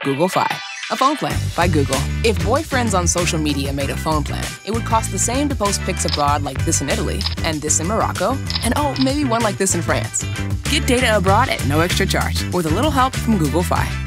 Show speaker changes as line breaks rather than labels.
Google Fi. A phone plan by Google. If boyfriends on social media made a phone plan, it would cost the same to post pics abroad like this in Italy, and this in Morocco, and oh, maybe one like this in France. Get data abroad at no extra charge with a little help from Google Fi.